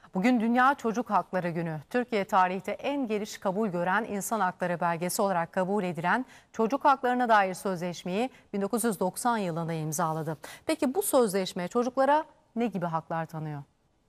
Bugün Dünya Çocuk Hakları Günü. Türkiye tarihte en geniş kabul gören insan hakları belgesi olarak kabul edilen çocuk haklarına dair sözleşmeyi 1990 yılında imzaladı. Peki bu sözleşme çocuklara ne gibi haklar tanıyor?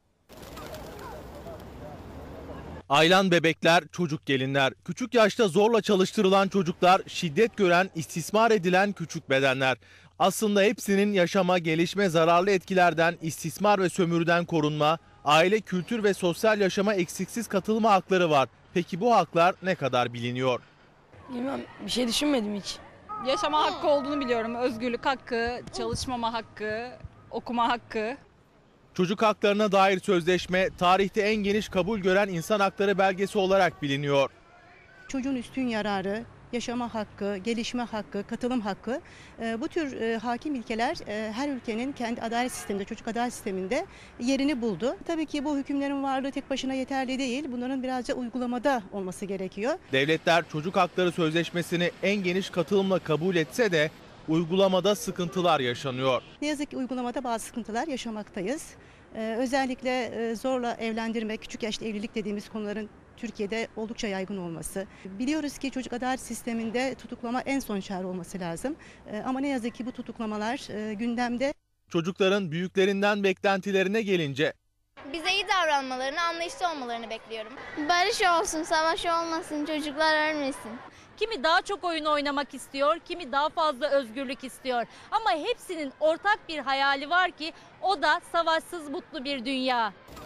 Aylan bebekler, çocuk gelinler, küçük yaşta zorla çalıştırılan çocuklar, şiddet gören, istismar edilen küçük bedenler. Aslında hepsinin yaşama, gelişme, zararlı etkilerden, istismar ve sömürüden korunma, aile, kültür ve sosyal yaşama eksiksiz katılma hakları var. Peki bu haklar ne kadar biliniyor? Bilmem, bir şey düşünmedim hiç. Yaşama hakkı olduğunu biliyorum. Özgürlük hakkı, çalışmama hakkı, okuma hakkı. Çocuk haklarına dair sözleşme tarihte en geniş kabul gören insan hakları belgesi olarak biliniyor. Çocuğun üstün yararı, yaşama hakkı, gelişme hakkı, katılım hakkı bu tür hakim ilkeler her ülkenin kendi adalet sisteminde, çocuk adalet sisteminde yerini buldu. Tabii ki bu hükümlerin varlığı tek başına yeterli değil. Bunların birazca uygulamada olması gerekiyor. Devletler çocuk hakları sözleşmesini en geniş katılımla kabul etse de uygulamada sıkıntılar yaşanıyor. Ne yazık ki uygulamada bazı sıkıntılar yaşamaktayız. Özellikle zorla evlendirme, küçük yaşta evlilik dediğimiz konuların Türkiye'de oldukça yaygın olması. Biliyoruz ki çocuk adalet sisteminde tutuklama en son çare olması lazım. Ama ne yazık ki bu tutuklamalar gündemde. Çocukların büyüklerinden beklentilerine gelince Bize iyi davranmalarını, anlayışlı olmalarını bekliyorum. Barış olsun, savaş olmasın, çocuklar ölmesin. Kimi daha çok oyun oynamak istiyor, kimi daha fazla özgürlük istiyor. Ama hepsinin ortak bir hayali var ki o da savaşsız mutlu bir dünya.